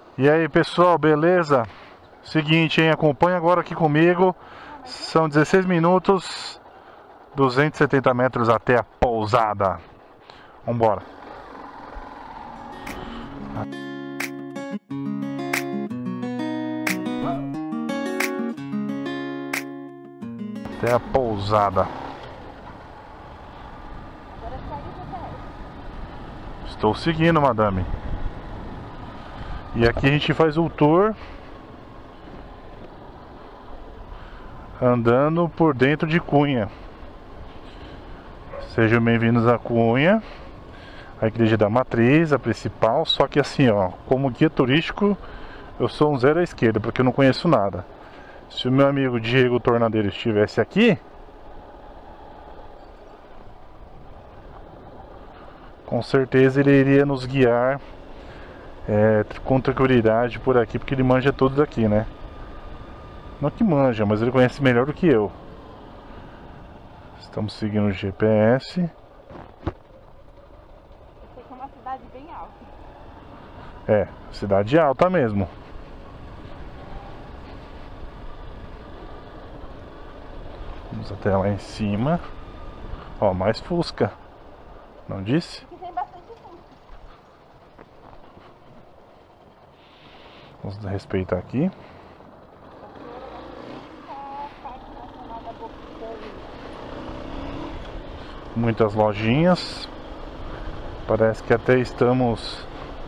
E aí pessoal, beleza? Seguinte, hein? Acompanha agora aqui comigo. São 16 minutos, 270 metros até a pousada. Vambora. Até a pousada. Estou seguindo, madame. E aqui a gente faz o tour andando por dentro de Cunha. Sejam bem-vindos a Cunha, a igreja da matriz, a principal. Só que assim, ó, como guia turístico, eu sou um zero à esquerda, porque eu não conheço nada. Se o meu amigo Diego Tornadeiro estivesse aqui, com certeza ele iria nos guiar com tranquilidade por aqui, porque ele manja tudo daqui, né? Não que manja, mas ele conhece melhor do que eu. Estamos seguindo o GPS. Eu sei que é uma cidade bem alta. É, cidade alta mesmo. Vamos até lá em cima. Ó, mais Fusca. Não disse? Aqui tem bastante Fusca. Vamos respeitar aqui. Parque Nacional da Bocaina. Muitas lojinhas. Parece que até estamos...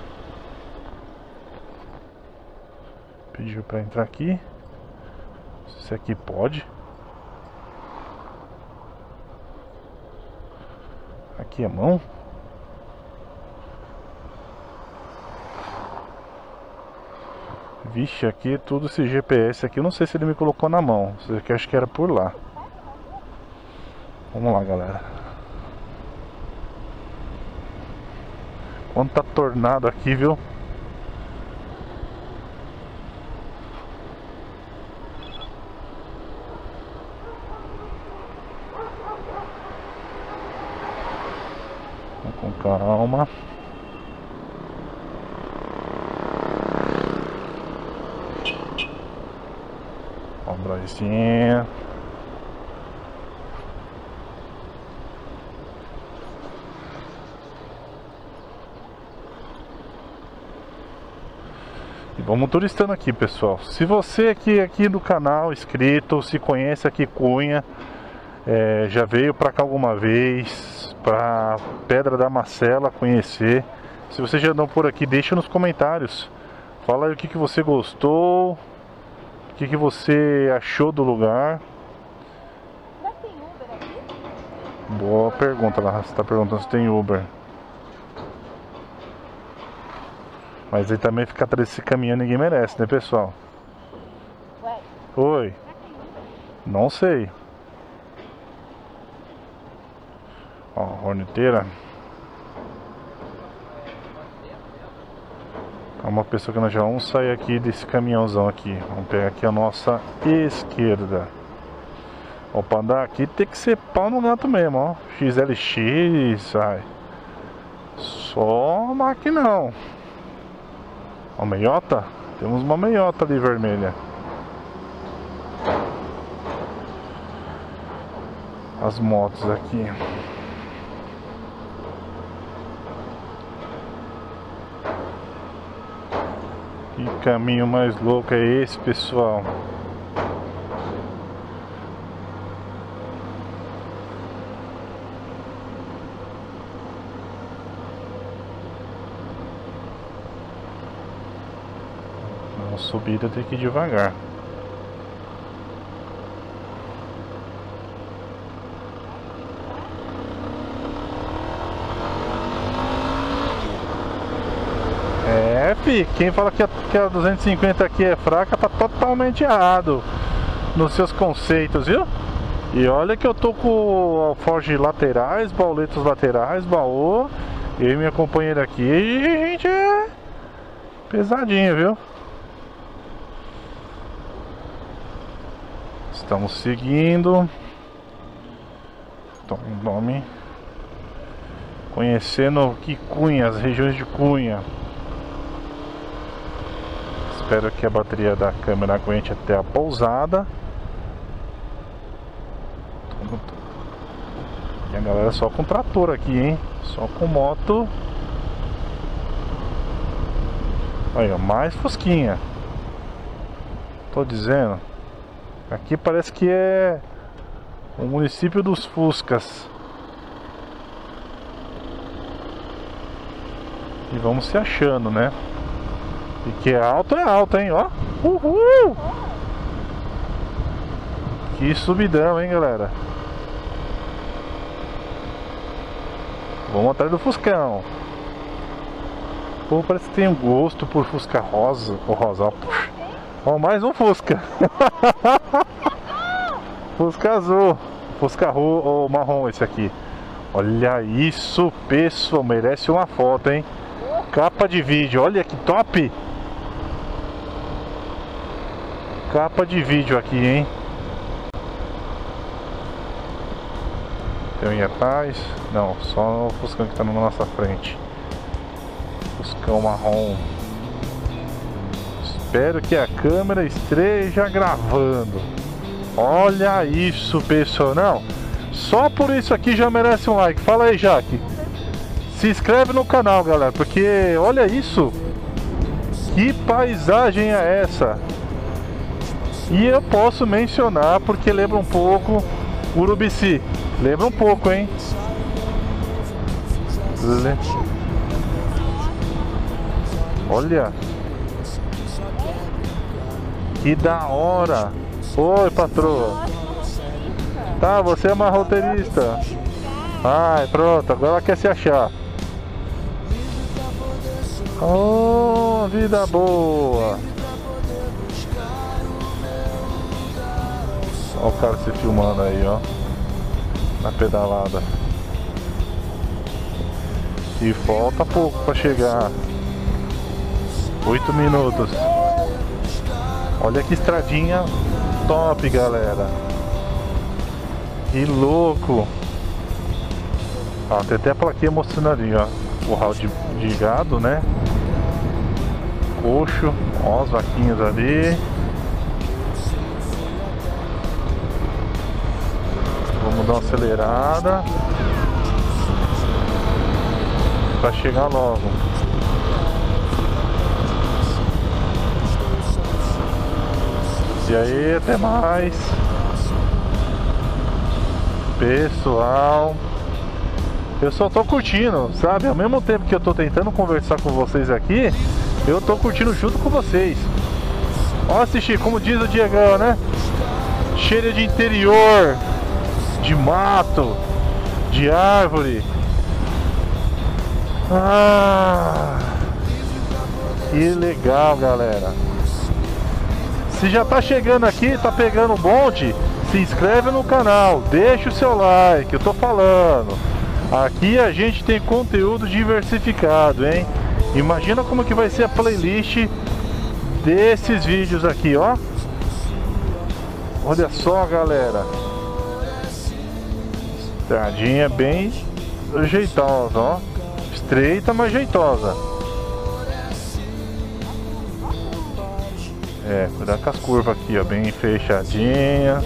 Pediu para entrar aqui. Não sei se aqui pode. Aqui é mão. Vixe, aqui tudo esse GPS aqui. Eu não sei se ele me colocou na mão. Eu acho que era por lá. Vamos lá, galera. Quanto tá tornado aqui, viu? Vamos com calma. Ó, bracinha. E vamos turistando aqui, pessoal. Se você aqui do canal, inscrito, se conhece aqui Cunha, já veio pra cá alguma vez, pra Pedra da Macela conhecer. Se você já andou por aqui, deixa nos comentários. Fala aí o que você gostou, o que você achou do lugar. Mas tem Uber aqui? Boa pergunta, lá você tá perguntando se tem Uber. Mas aí também ficar atrás desse caminhão ninguém merece, né, pessoal? Ué, Oi, será que tem Uber? não sei. Ó, horneteira. É uma pessoa que nós já vamos sair aqui desse caminhãozão aqui. Vamos pegar aqui a nossa esquerda. Ó, pra andar aqui tem que ser pau no gato mesmo, ó. XLX, ai. Só maquinão. Ó, meiota? Temos uma meiota ali vermelha. As motos aqui. Que caminho mais louco é esse, pessoal? Na subida tem que ir devagar. Quem fala que a 250 aqui é fraca tá totalmente errado nos seus conceitos, viu? E olha que eu tô com alforjes laterais, bauletos laterais, baú. Eu e minha companheira aqui, e a gente é pesadinho, viu? Estamos seguindo. Tome nome. Conhecendo que Cunha, as regiões de Cunha. Espero que a bateria da câmera aguente até a pousada. E a galera só com trator aqui, hein? Só com moto. Aí, ó, mais fusquinha. Tô dizendo. Aqui parece que é o município dos Fuscas. E vamos se achando, né? E que é alto, hein? Ó. Uhul! Que subidão, hein, galera? Vamos atrás do Fuscão. Pô, parece que tem um gosto por Fusca rosa. Ou rosa, ó. Ó, mais um Fusca. Fusca azul. Fusca ou marrom esse aqui. Olha isso, pessoal. Merece uma foto, hein? Capa de vídeo. Olha que top. Capa de vídeo aqui, hein? Tem um atrás? Não, só o Fuscão que tá na nossa frente. Fuscão marrom. Espero que a câmera esteja gravando. Olha isso, pessoal. Não, só por isso aqui já merece um like. Fala aí, Jaque. Se inscreve no canal, galera, porque olha isso. Que paisagem é essa? E eu posso mencionar porque lembra um pouco Urubici. Lembra um pouco, hein? Olha. Que da hora. Oi, patroa. Tá, você é uma roteirista. Ai, pronto, agora ela quer se achar. Oh, vida boa. Olha o cara se filmando aí, ó. Na pedalada. E falta pouco pra chegar. 8 minutos. Olha que estradinha top, galera. Que louco. Ó, tem até a plaquinha mostrando ali, ó. Curral de gado, né? Coxo. Ó, as vaquinhas ali. Vamos dar uma acelerada pra chegar logo. E aí, até mais, pessoal. Eu só tô curtindo, sabe? Ao mesmo tempo que eu tô tentando conversar com vocês aqui, eu tô curtindo junto com vocês. Ó, assistir, como diz o Diegão, né? Cheiro de interior, de mato, de árvore. Ah, que legal, galera. Se já tá chegando aqui, tá pegando o bonde, se inscreve no canal, deixa o seu like, eu tô falando. Aqui a gente tem conteúdo diversificado, hein? Imagina como que vai ser a playlist desses vídeos aqui, ó. Olha só, galera. Estradinha bem jeitosa, ó. Estreita, mas jeitosa. É, cuidado com as curvas aqui, ó, bem fechadinha.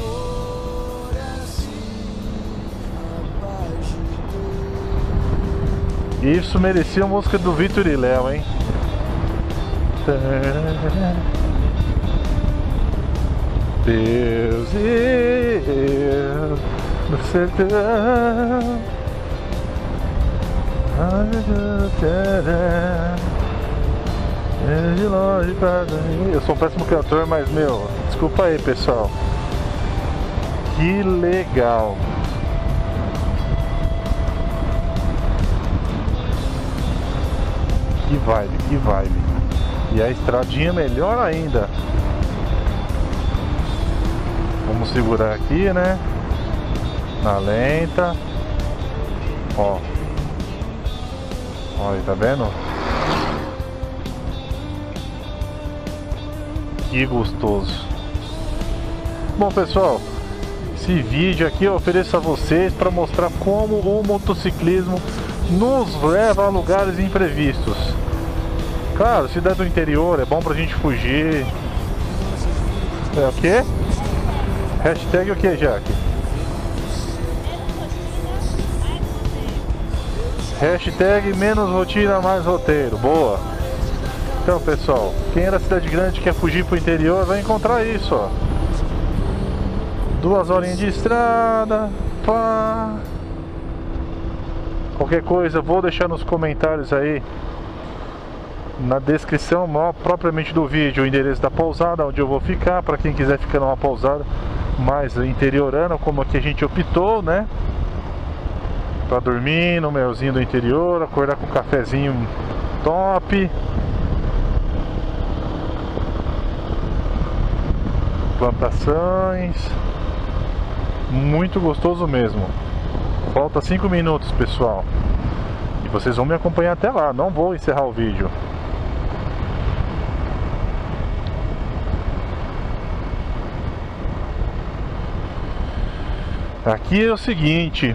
Isso merecia a música do Vitor e Léo, hein? Deus e eu no sertão. De longe pra... Eu sou um péssimo cantor, mas meu, desculpa aí, pessoal. Que legal. Que vibe, que vibe. E a estradinha melhor ainda. Vamos segurar aqui, né? Na lenta. Ó. Olha, tá vendo? Que gostoso. Bom, pessoal, esse vídeo aqui eu ofereço a vocês para mostrar como o motociclismo nos leva a lugares imprevistos. Claro, cidade do interior, é bom pra gente fugir. É o quê? Hashtag o que, Jaque? Hashtag menos rotina, mais roteiro. Boa. Então, pessoal, quem é da cidade grande e quer fugir pro interior vai encontrar isso, ó. 2 horinhas de estrada, pá. Qualquer coisa, vou deixar nos comentários aí, na descrição propriamente do vídeo, o endereço da pousada, onde eu vou ficar, para quem quiser ficar numa pousada mais interiorana, como aqui a gente optou, né? Pra dormir no melzinho do interior, acordar com um cafezinho top. Plantações. Muito gostoso mesmo. Falta 5 minutos, pessoal. E vocês vão me acompanhar até lá, não vou encerrar o vídeo. Aqui é o seguinte.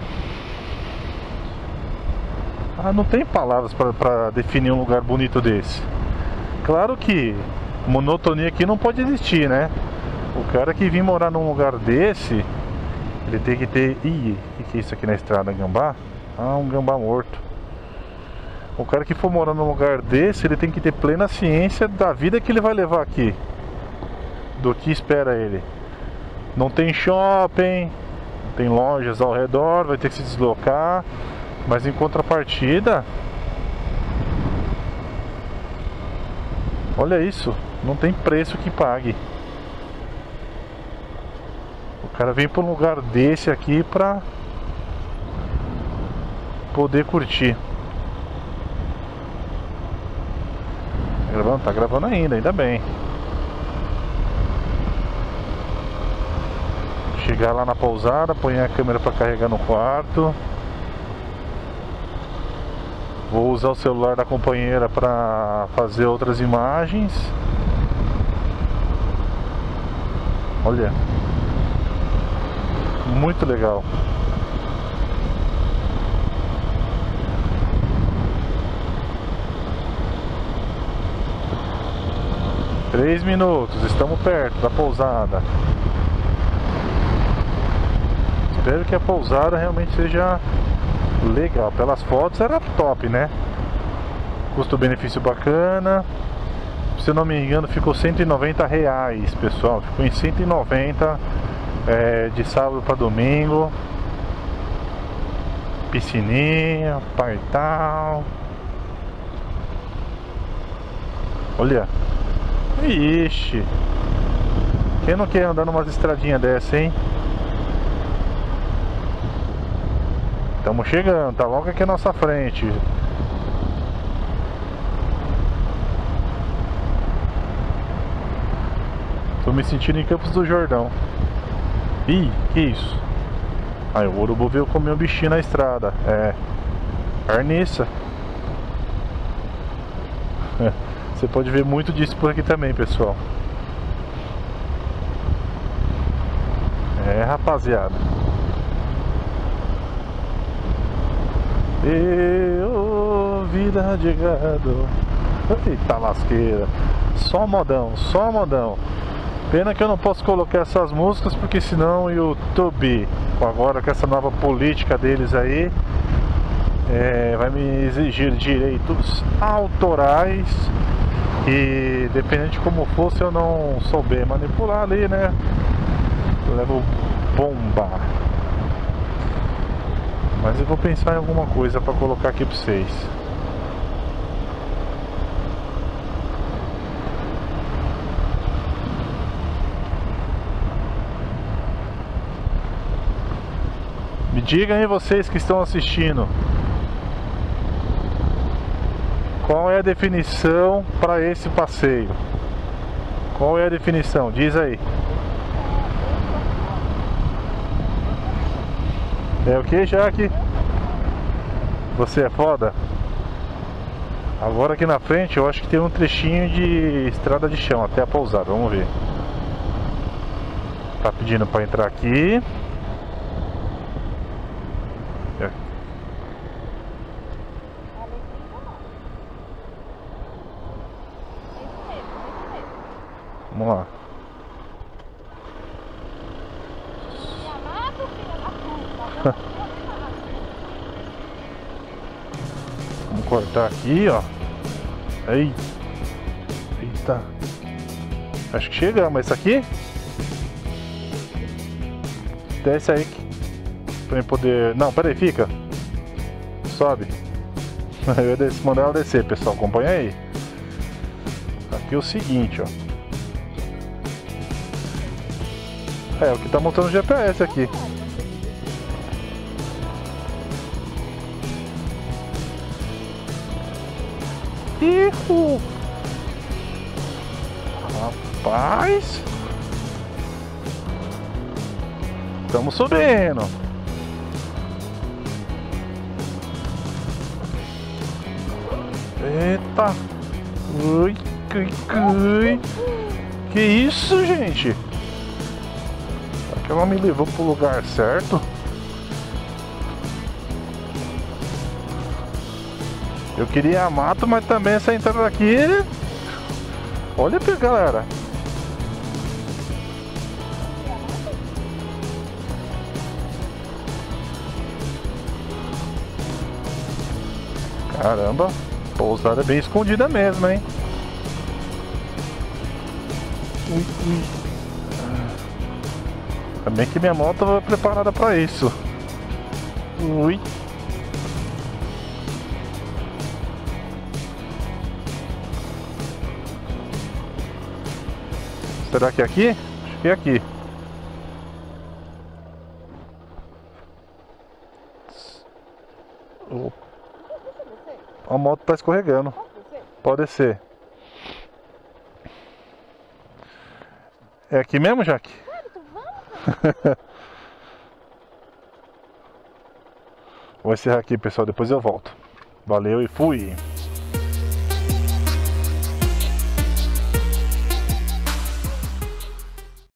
Não tem palavras para definir um lugar bonito desse. Claro que monotonia aqui não pode existir, né? O cara que vir morar num lugar desse, ele tem que ter... Ih, o que é isso aqui na estrada? Gambá? Um gambá morto. O cara que for morar num lugar desse, ele tem que ter plena ciência da vida que ele vai levar aqui, do que espera ele. Não tem shopping, não tem lojas ao redor, vai ter que se deslocar. Mas em contrapartida, olha isso, não tem preço que pague. O cara vem para um lugar desse aqui pra poder curtir. Tá gravando ainda bem. Chegar lá na pousada, põe a câmera para carregar no quarto. Vou usar o celular da companheira para fazer outras imagens. Olha, muito legal. Três minutos, estamos perto da pousada. Espero que a pousada realmente seja legal. Pelas fotos era top, né? Custo-benefício bacana. Se eu não me engano, ficou R$190, pessoal. Ficou em 190 de sábado para domingo. Piscininha, partal. Olha. Ixi. Quem não quer andar numa estradinha dessa, hein? Estamos chegando, tá logo aqui à nossa frente. Tô me sentindo em Campos do Jordão. Ih, que isso? Aí o urubu veio comer um bichinho na estrada. Carniça. Você pode ver muito disso por aqui também, pessoal. Rapaziada. Vida de gado. Eita lasqueira. Só modão, só modão. Pena que eu não posso colocar essas músicas, porque senão o YouTube, agora com essa nova política deles aí, vai me exigir direitos autorais. E dependendo de como for, se eu não souber manipular ali, né, eu levo bomba. Mas eu vou pensar em alguma coisa pra colocar aqui pra vocês. Me digam aí vocês que estão assistindo, qual é a definição para esse passeio? Qual é a definição? Diz aí. É o que, Jaque? Você é foda? Agora aqui na frente eu acho que tem um trechinho de estrada de chão até a pousada, vamos ver. Tá pedindo para entrar aqui. Vamos lá. Me amado, filha da puta. Vamos cortar aqui, ó. Aí. Eita. Acho que chegamos. Esse aqui? Desce aí. Pra eu poder... Não, peraí, fica. Sobe. Eu ia mandar ela descer, pessoal. Acompanha aí. Aqui é o seguinte, ó. É o que tá mostrando o GPS aqui. Ihu! Rapaz! Estamos subindo. Eita! Ui, que isso, gente? Será que ela me levou pro lugar certo? Eu queria mato, mas também essa entrada aqui... Olha aqui, galera. Caramba, pousada bem escondida mesmo, hein? Ui. Também que minha moto é preparada para isso. Ui. Será que é aqui? Acho que é aqui. A moto tá escorregando. Pode ser. É aqui mesmo, Jaque? Vou encerrar aqui, pessoal. Depois eu volto. Valeu e fui!